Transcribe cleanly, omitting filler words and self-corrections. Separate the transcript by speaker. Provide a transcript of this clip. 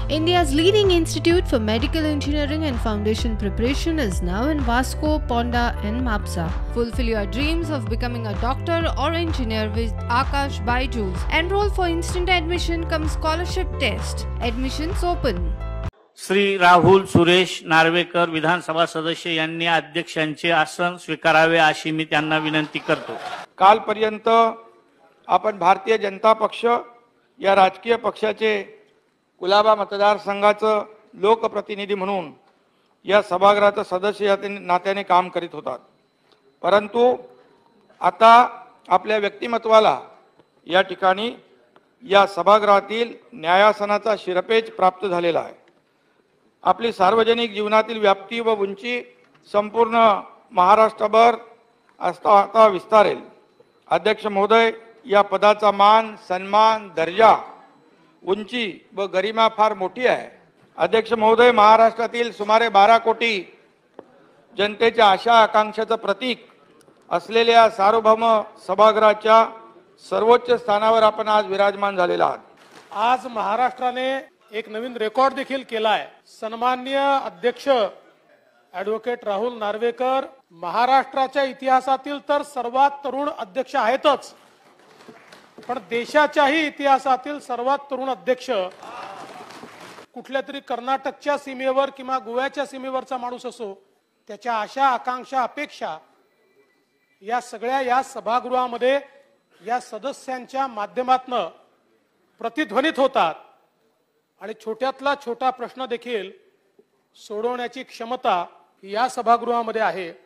Speaker 1: India's leading institute for medical engineering and foundation preparation is now in Vasco, Ponda and Mapsa. Fulfill your dreams of becoming a doctor or engineer with Akash Byju's. Enroll for instant admission cum scholarship test. Admissions open.
Speaker 2: Shri Rahul Suresh Narvekar विधानसभा सदस्य यांनी अध्यक्षांचे आसन स्वीकारावे अशी मी त्यांना विनंती करतो।
Speaker 3: कालपर्यंत आपण भारतीय जनता पक्ष या राजकीय पक्षाचे कुलाबा मतदारसंघाचं लोकप्रतिनिधी म्हणून या सभागृहाचे सदस्य या नात्याने काम करीत होतात, परंतु आता आपल्या व्यक्तिमत्वाला या ठिकाणी या सभागृहातील न्यायासनाचा शिरपेच प्राप्त झालेला आहे। आपली सार्वजनिक जीवनातील व्याप्ती व उंची संपूर्ण महाराष्ट्रभर आता विस्तारेल। अध्यक्ष महोदय, या पदाचा मान, सन्मान, दर्जा, उंची व गरिमा फार मोठी आहे। अध्यक्ष महोदय, महाराष्ट्रातील सुमारे 12 कोटी जनतेच्या आशा आकांक्षाचं प्रतीक असलेल्या सार्वभौम सभागृहाच्या सर्वोच्च स्थानावर आपण आज विराजमान झालेला आहात।
Speaker 4: आज महाराष्ट्राने एक नवीन रेकॉर्ड देखील केला आहे। सन्माननीय अध्यक्ष ॲडव्होकेट राहुल नार्वेकर महाराष्ट्राच्या इतिहासातील तर सर्वात तरुण अध्यक्ष आहेतच, पण देशाच्याही इतिहासातील सर्वात तरुण अध्यक्ष कुठल्या तरी कर्नाटकच्या सीमेवर किंवा गोव्याच्या सीमेवरचा माणूस असो, त्याच्या आशा आकांक्षा अपेक्षा या सगळ्या या सभागृहामध्ये या सदस्यांच्या माध्यमातून प्रतिध्वनित होतात आणि छोट्यातला छोटा प्रश्न देखील सोडवण्याची क्षमता या सभागृहामध्ये आहे।